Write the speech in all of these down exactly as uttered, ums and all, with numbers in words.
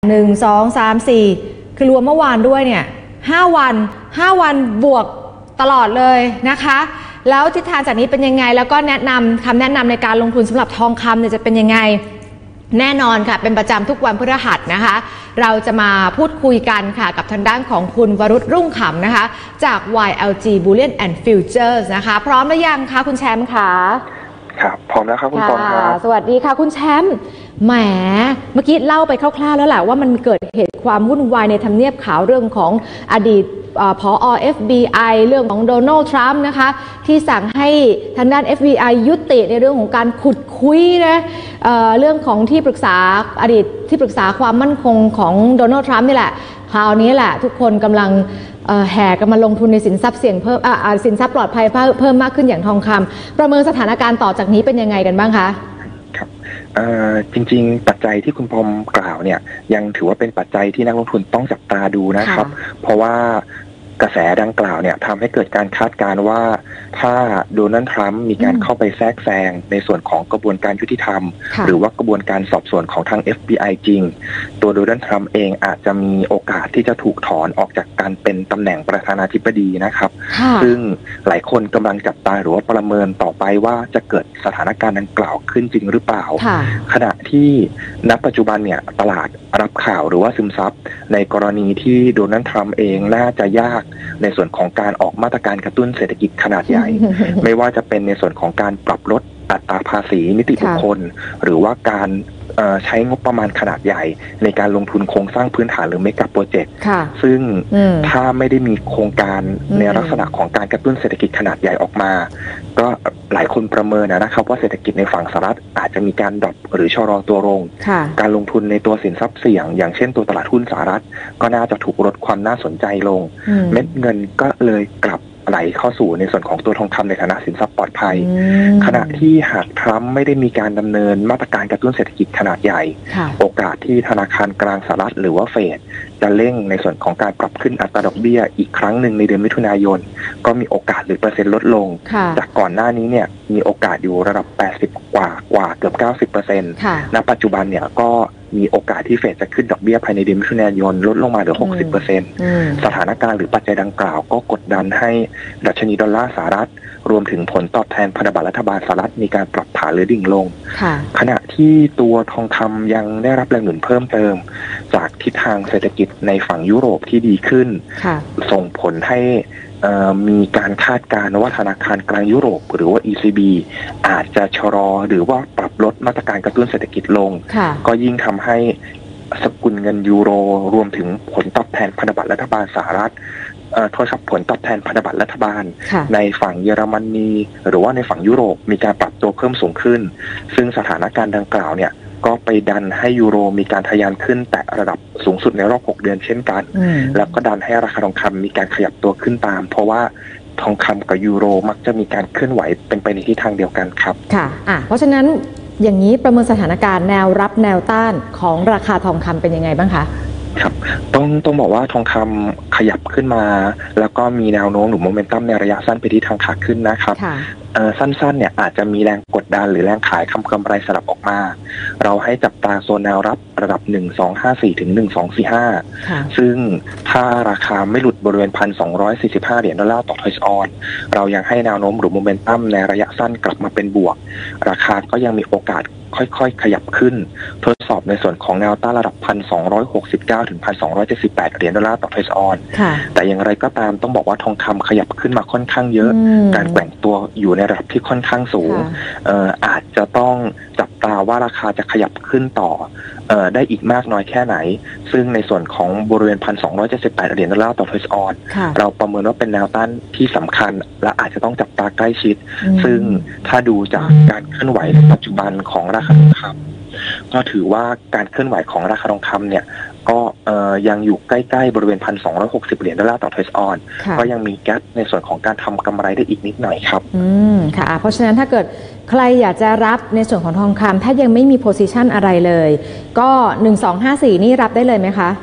หนึ่งสองสามสี่คือรวมเมื่อวานด้วยเนี่ยห้าวันห้าวันบวกตลอดเลยนะคะแล้วทิศทางจากนี้เป็นยังไงแล้วก็แนะนำคำแนะนำในการลงทุนสำหรับทองคำเนี่ยจะเป็นยังไงแน่นอนค่ะเป็นประจำทุกวันพฤหัสนะคะเราจะมาพูดคุยกันค่ะกับทางด้านของคุณวรุษรุ่งขำนะคะจาก วาย แอล จี Bullion and Futures นะคะพร้อมหรือยังคะคุณแชมป์คะครับพร้อมแล้วครับคุณปองครับสวัสดีค่ะคุณแชมป์แหมเมื่อกี้เล่าไปคร่าวๆแล้วแหละว่ามันเกิดเหตุความวุ่นวายในทำเนียบขาวเรื่องของอดีตผอ เอฟ บี ไอ เรื่องของโดนัลด์ทรัมป์นะคะที่สั่งให้ทางด้าน เอฟ บี ไอ ยุติในเรื่องของการขุดคุยนะ เอ่อ เรื่องของที่ปรึกษาอดีตที่ปรึกษาความมั่นคงของโดนัลด์ทรัมป์นี่แหละคราวนี้แหละทุกคนกำลังแห่กันมาลงทุนในสินทรัพย์เสี่ยงเพิ่มสินทรัพย์ปลอดภัยเพิ่มมากขึ้นอย่างทองคำประเมินสถานการณ์ต่อจากนี้เป็นยังไงกันบ้างคะครับจริงๆปัจจัยที่คุณพรมกล่าวเนี่ยยังถือว่าเป็นปัจจัยที่นักลงทุนต้องจับตาดูนะครับเพราะว่ากระแสดังกล่าวเนี่ยทำให้เกิดการคาดการณ์ว่าถ้าโดนัลด์ทรัมป์มีการเข้าไปแทรกแซงในส่วนของกระบวนการยุติธรรมหรือว่ากระบวนการสอบสวนของทาง เอฟ บี ไอ จริงตัวโดนัลด์ทรัมป์เองอาจจะมีโอกาสที่จะถูกถอนออกจากการเป็นตำแหน่งประธานาธิบดีนะครับซึ่งหลายคนกำลังจับตาหรือว่าประเมินต่อไปว่าจะเกิดสถานการณ์ดังกล่าวขึ้นจริงหรือเปล่าขณะที่ณปัจจุบันเนี่ยตลาดรับข่าวหรือว่าซึมซับในกรณีที่โดนัลด์ทรัมป์เองน่าจะยากในส่วนของการออกมาตรการกระตุ้นเศรษฐกิจขนาดใหญ่ ไม่ว่าจะเป็นในส่วนของการปรับลดอัตราภาษีนิติบุคคลหรือว่าการใช้งบประมาณขนาดใหญ่ในการลงทุนโครงสร้างพื้นฐานหรือเมกะโปรเจกต์ซึ่งถ้าไม่ได้มีโครงการในลักษณะของการกระตุ้นเศรษฐกิจขนาดใหญ่ออกมาก็หลายคนประเมินนะครับว่าเศรษฐกิจในฝั่งสหรัฐอาจจะมีการดรอปหรือชะลอตัวลงการลงทุนในตัวสินทรัพย์เสี่ยงอย่างเช่นตัวตลาดหุ้นสหรัฐก็น่าจะถูกลดความน่าสนใจลงเม็ดเงินก็เลยกลับไหลเข้าสู่ในส่วนของตัวทองคำในฐานะสินทรัพย์ปลอดภัยขณะที่หากทรัมป์ไม่ได้มีการดำเนินมาตรการกระตุ้นเศรษฐกิจขนาดใหญ่โอกาสที่ธนาคารกลางสหรัฐหรือว่าเฟดจะเร่งในส่วนของการปรับขึ้นอัตราดอกเบี้ยอีกครั้งหนึ่งในเดือนมิถุนายนก็มีโอกาสหรือเปอร์เซ็นต์ลดลงจากก่อนหน้านี้เนี่ยมีโอกาสอยู่ระดับแปดสิบกว่ากว่าเกือบ เก้าสิบเปอร์เซ็นต์ ณ ปัจจุบันเนี่ยก็มีโอกาสที่เฟดจะขึ้นดอกเบี้ยภายในเดือนมิถุนายนลดลงมาเหลือ หกสิบเปอร์เซ็นต์ สถานการณ์หรือปัจจัยดังกล่าวก็กดดันให้ดัชนีดอลลาร์สหรัฐรวมถึงผลตอบแทนพันธบัตรรัฐบาลสหรัฐมีการปรับฐานหรือดิ่งลงขณะที่ตัวทองคำยังได้รับแรงหนุนเพิ่มเติมจากทิศทางเศรษฐกิจในฝั่งยุโรปที่ดีขึ้นส่งผลให้มีการคาดการณ์ว่าธนาคารกลางยุโรปหรือว่า อี ซี บี อาจจะชะลอหรือว่าปรับลดมาตรการกระตุ้นเศรษฐกิจลงก็ยิ่งทำให้สกุลเงินยูโรรวมถึงผลตอบแทนพันธบัตรรัฐบาลสหรัฐโทษครับผลตอบแทนพันธบัตรรัฐบาลในฝั่งเยอรมนีหรือว่าในฝั่งยุโรปมีการปรับตัวเพิ่มสูงขึ้นซึ่งสถานการณ์ดังกล่าวเนี่ยก็ไปดันให้ยูโรมีการทะยานขึ้นแต่ระดับสูงสุดในรอบหกเดือนเช่นกันแล้วก็ดันให้ราคาทองคำมีการขยับตัวขึ้นตามเพราะว่าทองคำกับยูโรมักจะมีการเคลื่อนไหวเป็นไปในทิศทางเดียวกันครับค่ะอ่ะเพราะฉะนั้นอย่างนี้ประเมินสถานการณ์แนวรับแนวต้านของราคาทองคำเป็นยังไงบ้างคะครับต้องต้องบอกว่าทองคำขยับขึ้นมาแล้วก็มีแนวโน้มหรือโมเมนตัมในระยะสั้นไปที่ทางขาขึ้นนะครับสั้นๆเนี่ยอาจจะมีแรงกดดันหรือแรงขายคำกำไรสลับออกมาเราให้จับตาโซนแนวรับระดับหนึ่งสองห้าสี่ถึงหนึ่งสองสี่ห้าซึ่งถ้าราคาไม่หลุดบริเวณ หนึ่งพันสองร้อยสี่สิบห้า เหรียญดอลลาร์ต่อทอยส์ออนเรายังให้แนวโน้มหรือโมเมนตัมในระยะสั้นกลับมาเป็นบวกราคาก็ยังมีโอกาสค่อยๆขยับขึ้นทดสอบในส่วนของแนวต้านระดับ หนึ่งพันสองร้อยหกสิบเก้า ถึง หนึ่งพันสองร้อยเจ็ดสิบแปด เหรียญดอลลาร์ต่อทอยส์ออนแต่อย่างไรก็ตามต้องบอกว่าทองคำขยับขึ้นมาค่อนข้างเยอะการแกว่งตัวอยู่ในระดับที่ค่อนข้างสูงเอ่ออาจจะต้องจับตาว่าราคาจะขยับขึ้นต่อเอ่อได้อีกมากน้อยแค่ไหนซึ่งในส่วนของบริเวณ หนึ่งพันสองร้อยเจ็ดสิบแปด เหรียญดอลลาร์ต่อทอยส์ออนเราประเมินว่าเป็นแนวต้านที่สำคัญและอาจจะต้องจับตาใกล้ชิดซึ่งถ้าดูจากการเคลื่อนไหวปัจจุบันของราคาทองคำก็ถือว่าการเคลื่อนไหวของราคาทองคำเนี่ยก็ยังอยู่ใกล้ๆบริเวณ หนึ่งพันสองร้อยหกสิบ เหรียญดอลลาร์ต่อทอยส์ออนก็ยังมีแกปในส่วนของการทำกำไรได้อีกนิดหน่อยครับอืมค่ะเพราะฉะนั้นถ้าเกิดใครอยากจะรับในส่วนของทองคำถ้ายังไม่มีโพซิชันอะไรเลยก็หนึ่งสองห้าสี่นี่รับได้เลยไหมคะ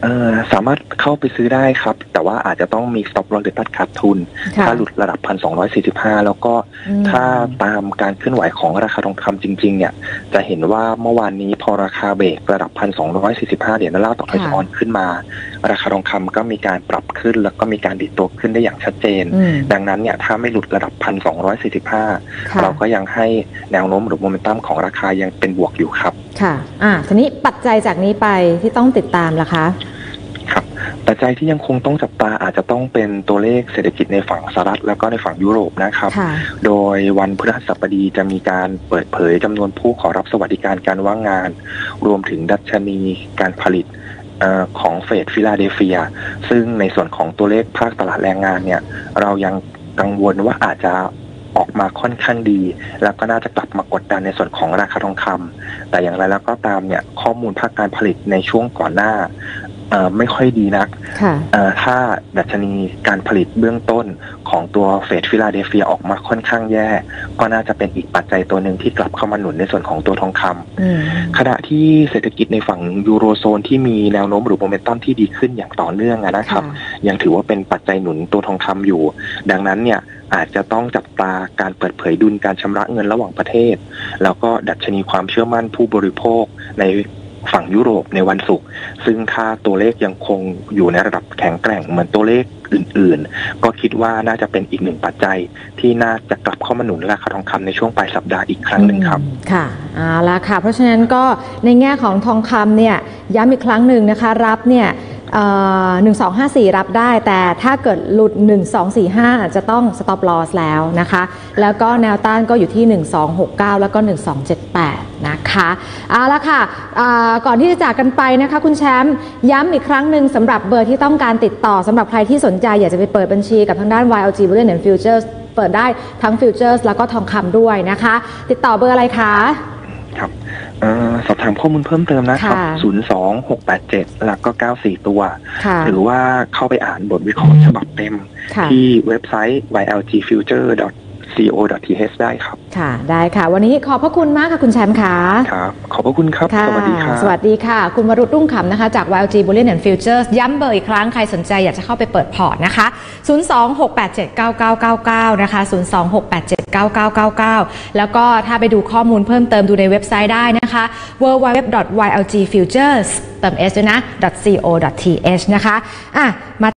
เอ่อสามารถเข้าไปซื้อได้ครับแต่ว่าอาจจะต้องมี stop loss หรือตัดขาดทุนถ้าหลุดระดับ หนึ่งพันสองร้อยสี่สิบห้า แล้วก็ถ้าตามการเคลื่อนไหวของราคาทองคำจริงๆเนี่ยจะเห็นว่าเมื่อวานนี้พอราคาเบรกระดับ หนึ่งพันสองร้อยสี่สิบห้า เหรียญดอลลาร์ต่อออนซ์ออนขึ้นมาราคาทองคำก็มีการปรับขึ้นแล้วก็มีการดิดตัวขึ้นได้อย่างชัดเจนดังนั้นเนี่ยถ้าไม่หลุดระดับ หนึ่งพันสองร้อยสี่สิบห้า เราก็ยังให้แนวโน้มหรือโมเมนตัมของราคายังเป็นบวกอยู่ครับค่ะอ่าทีนี้ปัจจัยจากนี้ไปที่ต้องติดตามล่ะคะครับปัจจัยที่ยังคงต้องจับตาอาจจะต้องเป็นตัวเลขเศรษฐกิจในฝั่งสหรัฐแล้วก็ในฝั่งยุโรปนะครับโดยวันพฤหัสบดีจะมีการเปิดเผยจำนวนผู้ขอรับสวัสดิการการว่างงานรวมถึงดัชนีการผลิตของเฟดฟิลาเดลเฟียซึ่งในส่วนของตัวเลขภาคตลาดแรงงานเนี่ยเรายังกังวลว่าอาจจะออกมาค่อนข้างดีแล้วก็น่าจะกลับมากดดันในส่วนของราคาทองคำแต่อย่างไรแล้วก็ตามเนี่ยข้อมูลภาคการผลิตในช่วงก่อนหน้าไม่ค่อยดีนักถ้าดัชนีการผลิตเบื้องต้นของตัวเฟดฟิลาเดลเฟียออกมาค่อนข้างแย่ก็น่าจะเป็นอีกปัจจัยตัวหนึ่งที่กลับเข้ามาหนุนในส่วนของตัวทองคำขณะที่เศรษฐกิจในฝั่งยูโรโซนที่มีแนวโน้มหรือโมเมนตัมที่ดีขึ้นอย่างต่อเนื่องนะครับยังถือว่าเป็นปัจจัยหนุนตัวทองคำอยู่ดังนั้นเนี่ยอาจจะต้องจับตาการเปิดเผยดุลการชำระเงินระหว่างประเทศแล้วก็ดัชนีความเชื่อมั่นผู้บริโภคในฝั่งยุโรปในวันศุกร์ซึ่งถ้าตัวเลขยังคงอยู่ในระดับแข็งแกร่งเหมือนตัวเลขอื่นๆก็คิดว่าน่าจะเป็นอีกหนึ่งปัจจัยที่น่าจะกลับเข้ามาหนุนราคาทองคำในช่วงปลายสัปดาห์อีกครั้งหนึ่งครับค่ะเอาละค่ะเพราะฉะนั้นก็ในแง่ของทองคำเนี่ยย้ำอีกครั้งหนึ่งนะคะรับเนี่ยหนึ่งสองห้าสี่รับได้แต่ถ้าเกิดหลุดหนึ่งสองสี่ห้าจะต้อง stop loss แล้วนะคะแล้วก็แนวต้านก็อยู่ที่หนึ่งสองหกเก้าแล้วก็หนึ่งสองเจ็ดแปดนะคะเอาละค่ะก่อนที่จะจากกันไปนะคะคุณแชมป์ย้ำอีกครั้งหนึ่งสำหรับเบอร์ที่ต้องการติดต่อสำหรับใครที่สนใจอยากจะไปเปิดบัญชีกับทางด้าน วาย แอล จี Bullion and Futures เปิดได้ทั้ง Futures แล้วก็ทองคำด้วยนะคะติดต่อเบอร์อะไรคะครับสอบถามข้อมูลเพิ่มเติมนะครับศูนย์ สอง หก แปด เจ็ดแล้วก็เก้าสี่ตัวหรือว่าเข้าไปอ่านบทวิเคราะห์ฉบับเต็มที่เว็บไซต์ วาย แอล จี ฟิวเจอร์ ดอท ซี โอ ดอท ที เอช ได้ครับค่ะได้ค่ะวันนี้ขอบพระคุณมากค่ะคุณแชมป์ค่ะครับขอบพระคุณครับสวัสดีค่ะสวัสดีค่ะคุณวรุษรุ่งขำนะคะจาก วาย แอล จี Bullion and Futures ย้ำเบอร์อีกครั้งใครสนใจอยากจะเข้าไปเปิดพอร์ตนะคะศูนย์ สอง หก แปด เจ็ด เก้า เก้า เก้า เก้านะคะศูนย์ สอง หก แปด เจ็ด เก้า เก้า เก้า เก้าแล้วก็ถ้าไปดูข้อมูลเพิ่มเติมดูในเว็บไซต์ได้นะคะ ดับเบิลยู ดับเบิลยู ดับเบิลยู ดอท วาย แอล จี ฟิวเจอร์ส เติม s ด้วยนะ .co.th นะคะอ่ะมา